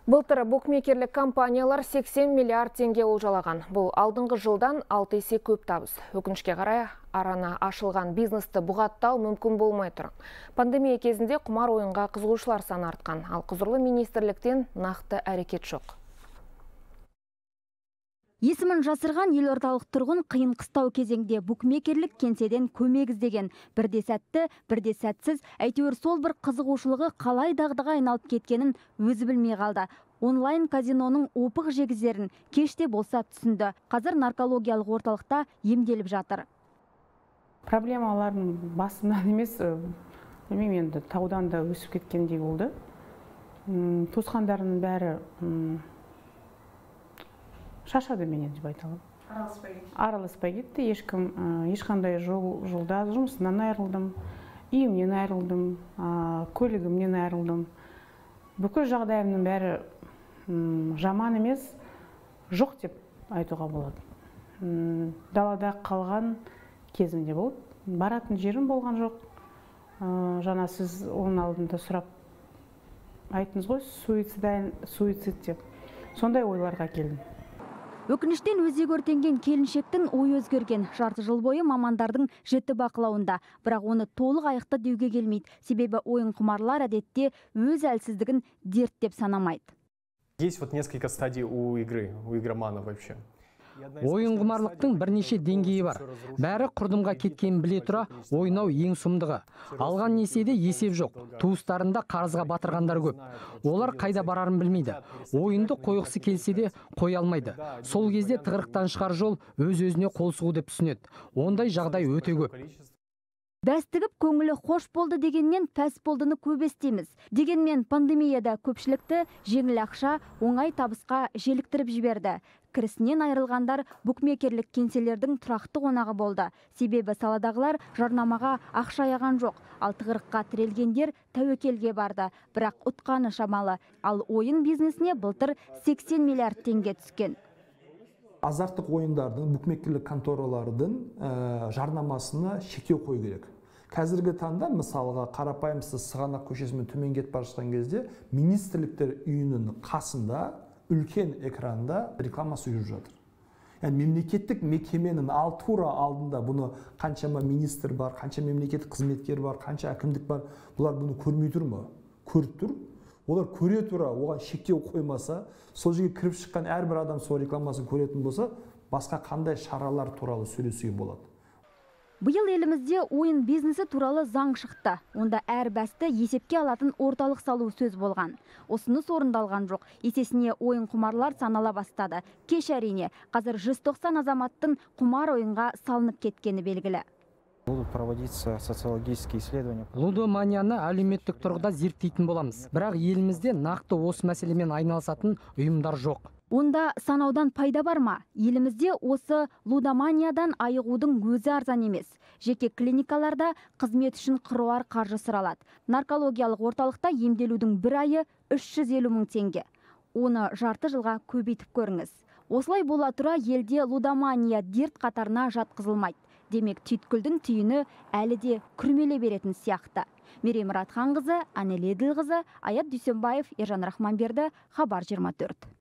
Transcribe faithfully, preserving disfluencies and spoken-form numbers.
Былтыр букмекерлік компаниялар сексен миллиард теңге олжалаған. Бұл алдыңғы жылдан алты есе көп табыс. Өкінішке қарай арана ашылған бизнесті бұғаттау мүмкін болмай тұр. Пандемия кезінде құмар ойынға қызығушылар саны артқан, ал құзырлы министрліктен нақты әрекет жоқ. Есімін жасырған елордалық тұрғын қиын қыстау кезеңде букмекерлік кеңседен көмек іздеген. Бірде сәтті, бірде сәтсіз, әйтеуір сол бір қызығушылығы қалай дағдыға айналып кеткенін өзі білмей қалды. Онлайн казиноның опық жегіздерін кеште болса түсінді. Қазір наркологиялық орталықта емделіп жатыр. Проблемалардың басымнан емес, білмеймін, енді таудан да өсіп кеткендей болды. Туысқандарының бәрі шашады менен деп айта аламын. Араласпай кетті. Ешкім, ешқандай жол, жолда жұмысынан айырылдым, үйімнен айырылдым, көлігімнен айырылдым. Бүкіл жағдайымның бәрі жаман емес, жоқ деп айтуға болады. Далада қалған кезімде болды. Баратын жерім болған жоқ. Жаңа сіз оның алдында сұрап айттыңыз ғой, суицид деп. Сондай ойларға келдім. Өкініштен өзек өртенген келіншектің ой өзгерген. Жарты жыл бойы мамандардың жіті бақылауында. Бірақ оны толық аяқты деуге келмейді. Себебі ойын құмарлар әдетте өз әлсіздігін дерт деп санамайды. Есть вот несколько стадий у игры, у игромана вообще. Ойын құмарлықтың бірнеше деңгейі бар. Бәрі құрдымға кеткен біле тұра, ойнау ең сұмдығы. Алған несиеде есеп жоқ. Туыстарында қарызға батырғандар көп. Олар қайда барарын білмейді. Ойынды қойғысы келсе де қоя алмайды. Сол кезде тығырықтан шығар жол өз-өзіне қол сұғу деп түсінеді. Ондай жағдай өте көп. Бәстігіп көңілі хош болды дегеннен пәс болдыны көп естейміз. Дегенмен пандемияда көпшілікті жеңіл ақша, оңай табысқа желіктіріп жіберді. Кірісінен айырылғандар букмекерлік кеңселердің тұрақты қонағы болды. Себебі саладағылар жарнамаға ақша аяған жоқ. Ал тығырыққа тірелгендер тәуекелге барды. Бірақ ұтқаны шамалы. Ал ойын бизнесіне былтыр сексен миллиард теңге түскен. Азарттық ойындардың, букмекерлік конторалардың жарнамасына шектеу қою керек. Қазіргі таңда мысалға қарапайымсыз Сығанақ көшесімен төмен кетіп бара жатқан кезде министрліктер үйінің қасында үлкен экранда рекламасы жүріп жатыр. Яғни мемлекеттік мекеменің ал тура алдында бұны қаншама министр бар, қанша мемлекеттік қызметкер бар, қанша әкімдік бар, бұлар бұны көрмей тұр ма? Көріп тұр. Олар көре тұра, оған шектеу қоймаса, сол жерге кіріп шыққан әрбір адам сол рекламасын көретін болса, басқа қандай шаралар туралы сөйлесуге болады. Биыл елімізде ойын бизнесі туралы заң шықты. Онда әр бәсті есепке алатын орталық салу сөз болған. Осыныс орындалған жоқ. Есесіне ойын құмарлар санала бастады. Кеш әрине, қазір жүз тоқсан азаматтың құмар ойынға салынып кеткені белгілі. Будут проводиться социологические исследования. Лудоманияны әлеуметтік тұрғыда зерттейтін боламыз. Бірақ елімізде нақты осы мәселемен айналысатын ұйымдар жоқ. Онда санаудан пайда бар ма? Елімізде осы лудоманиядан айығудың өзі арзан емес. Жеке клиникаларда қызмет үшін қыруар қаржы сұралады. Наркологиялық орталықта емделудің бір айы үш жүз елу мың теңге. Оны жарты жылға көбейтіп көріңіз. Осылай бола тұра елде лудомания дерт қатарына жатқызылмайды. Демек түйткілдің түйіні әлі де күрмеле беретін сияқты. Мерей Мұратханқызы, Анель Еділқызы, Аят Дүйсенбаев, Ержан Рахманберді, Хабар жиырма төрт.